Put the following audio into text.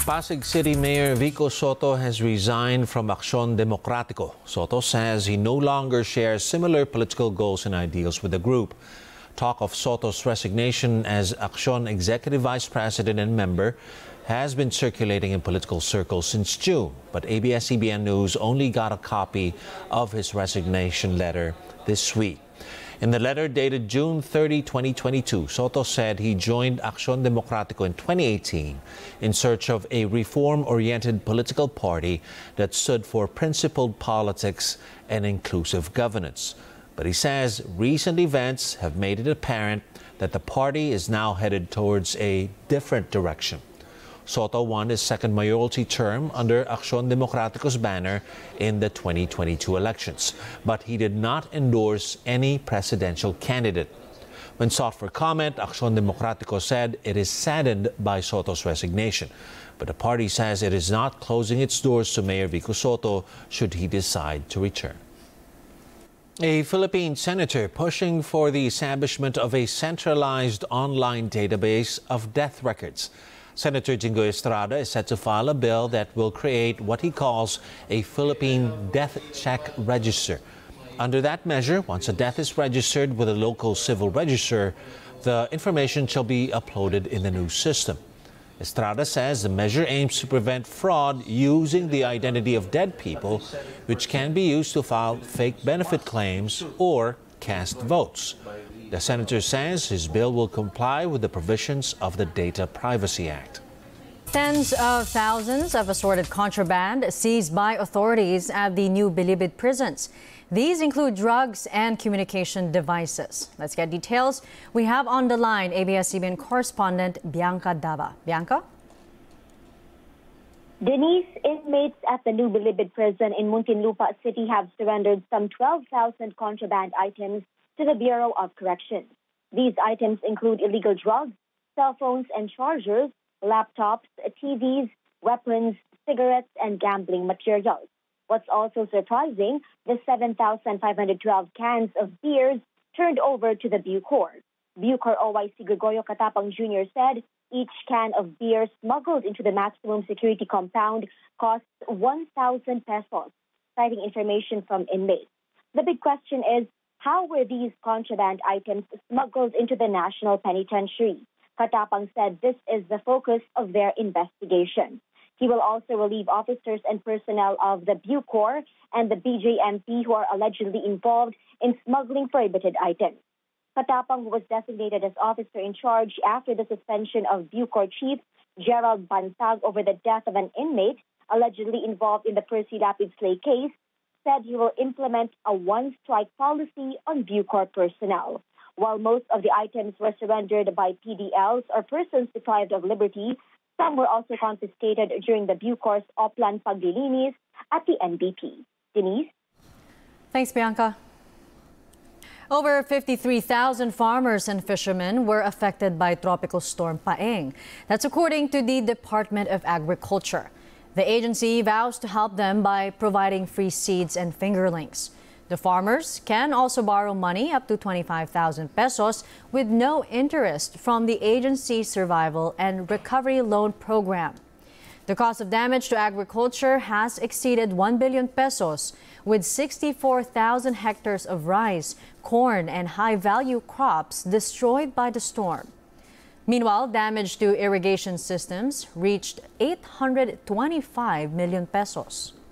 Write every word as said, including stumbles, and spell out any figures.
Pasig City Mayor Vico Soto has resigned from Acción Democrático. Soto says he no longer shares similar political goals and ideals with the group. Talk of Soto's resignation as Acción Executive Vice President and member has been circulating in political circles since June, but A B S C B N News only got a copy of his resignation letter this week. In the letter dated June thirtieth, twenty twenty-two, Soto said he joined Acción Democrático in twenty eighteen in search of a reform-oriented political party that stood for principled politics and inclusive governance. But he says recent events have made it apparent that the party is now headed towards a different direction. Soto won his second mayoralty term under Acción Democrático's banner in the twenty twenty-two elections, but he did not endorse any presidential candidate. When sought for comment, Acción Democrático said it is saddened by Soto's resignation, but the party says it is not closing its doors to Mayor Vico Soto should he decide to return. A Philippine senator pushing for the establishment of a centralized online database of death records. Senator Jingoy Estrada is set to file a bill that will create what he calls a Philippine Death Check Register. Under that measure, once a death is registered with a local civil register, the information shall be uploaded in the new system. Estrada says the measure aims to prevent fraud using the identity of dead people, which can be used to file fake benefit claims or cast votes. The senator says his bill will comply with the provisions of the Data Privacy Act. Tens of thousands of assorted contraband seized by authorities at the new Bilibid prisons. These include drugs and communication devices. Let's get details. We have on the line A B S C B N correspondent Bianca Dava. Bianca? Denise, inmates at the new Bilibid prison in Muntinlupa City have surrendered some twelve thousand contraband items to the Bureau of Corrections. These items include illegal drugs, cell phones and chargers, laptops, T Vs, weapons, cigarettes, and gambling materials. What's also surprising, the seven thousand five hundred twelve cans of beers turned over to the Bucor. Bucor O Y C Gregorio Catapang Junior said each can of beer smuggled into the maximum security compound costs one thousand pesos, citing information from inmates. The big question is, how were these contraband items smuggled into the National Penitentiary? Katapang said this is the focus of their investigation. He will also relieve officers and personnel of the Bucor and the B J M P who are allegedly involved in smuggling prohibited items. Katapang, who was designated as officer in charge after the suspension of Bucor Chief Gerald Bantag over the death of an inmate allegedly involved in the Percy Lapid Slay case, said he will implement a one-strike policy on Bucor personnel. While most of the items were surrendered by P D Ls or persons deprived of liberty, some were also confiscated during the Bucor's Oplan Paglilinis at the N B P. Denise? Thanks, Bianca. Over fifty-three thousand farmers and fishermen were affected by Tropical Storm Paeng. That's according to the Department of Agriculture. The agency vows to help them by providing free seeds and fingerlings. The farmers can also borrow money up to twenty-five thousand pesos with no interest from the agency's Survival and Recovery Loan Program. The cost of damage to agriculture has exceeded one billion pesos, with sixty-four thousand hectares of rice, corn, and high-value crops destroyed by the storm. Meanwhile, damage to irrigation systems reached eight hundred twenty-five million pesos.